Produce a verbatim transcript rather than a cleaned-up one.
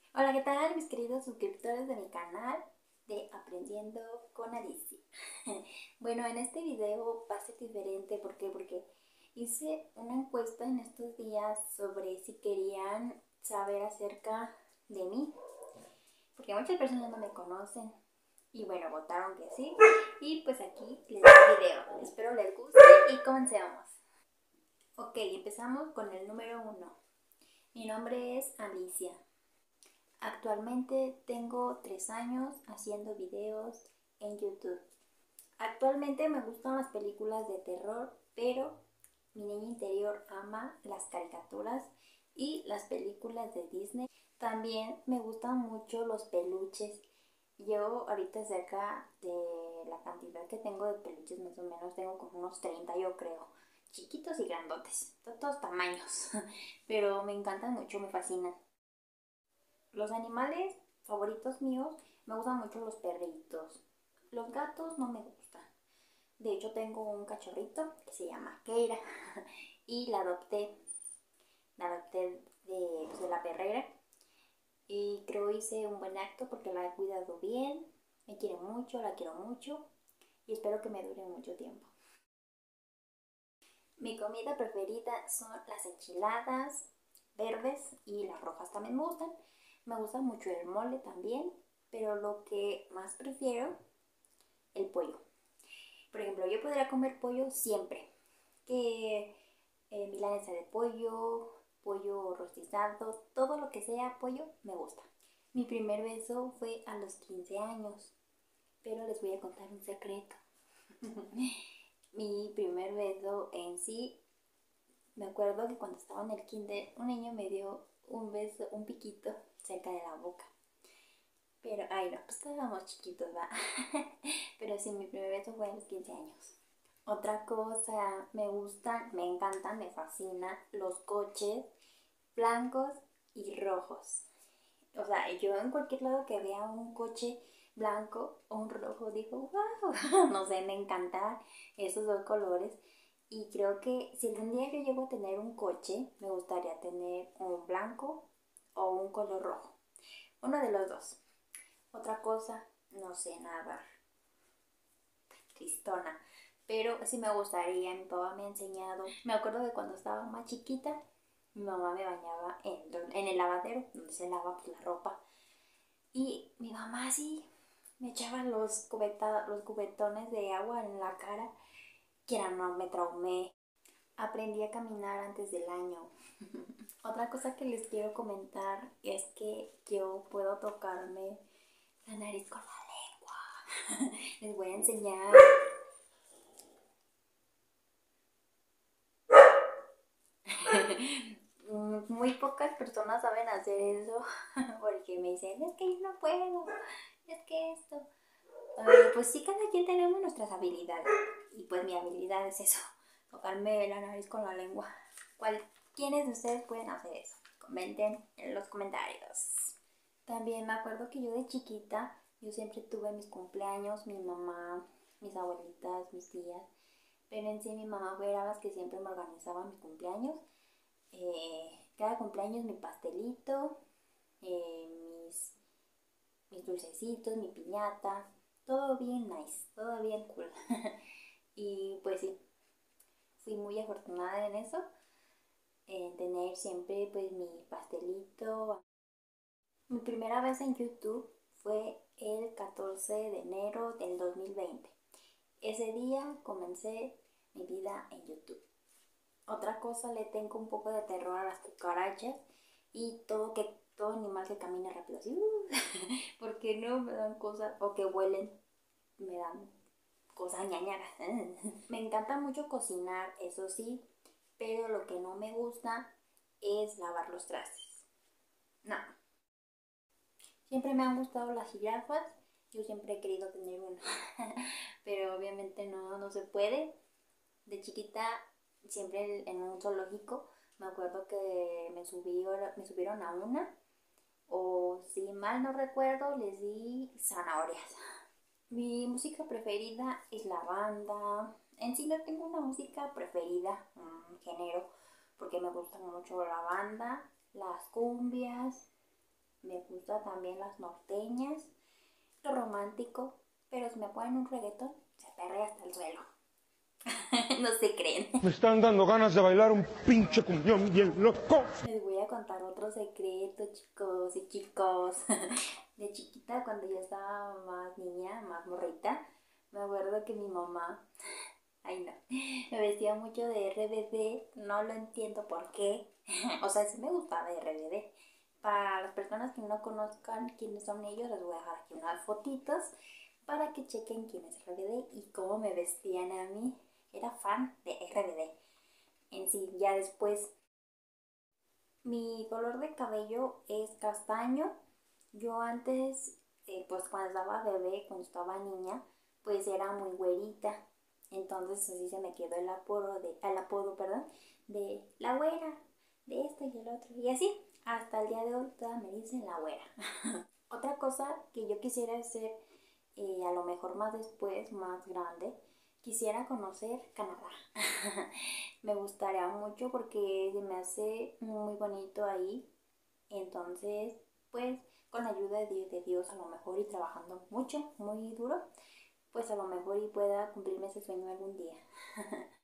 Hola, ¿qué tal mis queridos suscriptores de mi canal de Aprendiendo con Alicia? Bueno, en este video va a ser diferente, ¿por qué? Porque hice una encuesta en estos días sobre si querían saber acerca de mí, porque muchas personas no me conocen y bueno, votaron que sí, y pues aquí les doy el video. Espero les guste y comencemos. Ok, empezamos con el número uno. Mi nombre es Alicia. Actualmente tengo tres años haciendo videos en YouTube. Actualmente me gustan las películas de terror, pero mi niña interior ama las caricaturas y las películas de Disney. También me gustan mucho los peluches. Yo ahorita cerca de la cantidad que tengo de peluches, más o menos tengo como unos treinta, yo creo. Chiquitos y grandotes, de todos tamaños. Pero me encantan mucho, me fascinan. Los animales favoritos míos, me gustan mucho los perritos. Los gatos no me gustan. De hecho, tengo un cachorrito que se llama Keira y la adopté. La adopté de, pues, de la perrera y creo hice un buen acto porque la he cuidado bien. Me quiere mucho, la quiero mucho y espero que me dure mucho tiempo. Mi comida preferida son las enchiladas verdes y las rojas también me gustan. Me gusta mucho el mole también, pero lo que más prefiero, el pollo. Por ejemplo, yo podría comer pollo siempre. Que eh, milanesa de pollo, pollo rostizado, todo lo que sea pollo me gusta. Mi primer beso fue a los quince años, pero les voy a contar un secreto. Mi primer beso en sí, me acuerdo que cuando estaba en el kinder, un niño me dio un beso, un piquito cerca de la boca. Pero, ay no, pues estábamos chiquitos, va. Pero sí, mi primer beso fue a los quince años. Otra cosa, me gustan, me encantan, me fascinan los coches blancos y rojos. O sea, yo en cualquier lado que vea un coche blanco o un rojo, digo, wow, no sé, me encantan esos dos colores. Y creo que si algún día yo llego a tener un coche, me gustaría tener un blanco o un color rojo. Uno de los dos. Otra cosa, no sé nadar. Tristona. Pero sí me gustaría, mi papá me ha enseñado. Me acuerdo que cuando estaba más chiquita, mi mamá me bañaba en, en el lavadero, donde se lava pues, la ropa. Y mi mamá sí me echaba los, cubeta, los cubetones de agua en la cara. Quiera no, me traumé. Aprendí a caminar antes del año. Otra cosa que les quiero comentar es que yo puedo tocarme la nariz con la lengua. Les voy a enseñar. Muy pocas personas saben hacer eso porque me dicen, es que yo no puedo, es que esto. Uh, pues sí, cada quien tenemos nuestras habilidades y pues mi habilidad es eso, tocarme la nariz con la lengua. ¿Cuál, ¿Quiénes de ustedes pueden hacer eso? Comenten en los comentarios. También me acuerdo que yo de chiquita, yo siempre tuve mis cumpleaños, mi mamá, mis abuelitas, mis tías, pero en sí mi mamá era las que siempre me organizaba mi cumpleaños. Eh, cada cumpleaños mi pastelito, eh, mis, mis dulcecitos, mi piñata, todo bien nice, todo bien cool. Y pues sí, fui muy afortunada en eso, en tener siempre pues mi pastelito. Mi primera vez en YouTube fue el catorce de enero del dos mil veinte. Ese día comencé mi vida en YouTube. Otra cosa, le tengo un poco de terror a las cucarachas y todo que todo animal que camine rápido así, uh, porque no me dan cosas, o que huelen, me dan cosas ñañaras. Me encanta mucho cocinar, eso sí, pero lo que no me gusta es lavar los trastes. No. Siempre me han gustado las jirafas, yo siempre he querido tener una, pero obviamente no, no se puede. De chiquita, siempre en un zoológico, me acuerdo que me, subí, me subieron a una, o si mal no recuerdo, les di zanahorias. Mi música preferida es la banda. En sí no tengo una música preferida, un género, porque me gusta mucho la banda, las cumbias, me gusta también las norteñas, lo romántico, pero si me ponen un reggaetón, se perrea hasta el suelo. No se creen. Me están dando ganas de bailar un pinche cumbión bien loco. Les voy a contar otro secreto, chicos y chicos. De chiquita, cuando yo estaba más niña, más morrita, me acuerdo que mi mamá, ay no, me vestía mucho de R B D, no lo entiendo por qué. O sea, sí me gustaba R B D. Para las personas que no conozcan quiénes son ellos, les voy a dejar aquí unas fotitos para que chequen quién es R B D y cómo me vestían a mí. Era fan de R B D. En sí, ya después, mi color de cabello es castaño. Yo antes, eh, pues cuando estaba bebé, cuando estaba niña, pues era muy güerita. Entonces así se me quedó el apodo, de, el apodo perdón, de la güera, de esto y el otro. Y así, hasta el día de hoy todas me dicen la güera. Otra cosa que yo quisiera hacer, eh, a lo mejor más después, más grande, quisiera conocer Canadá. Me gustaría mucho porque se me hace muy bonito ahí. Entonces, pues con la ayuda de, de Dios a lo mejor y trabajando mucho, muy duro, pues a lo mejor y pueda cumplirme ese sueño algún día.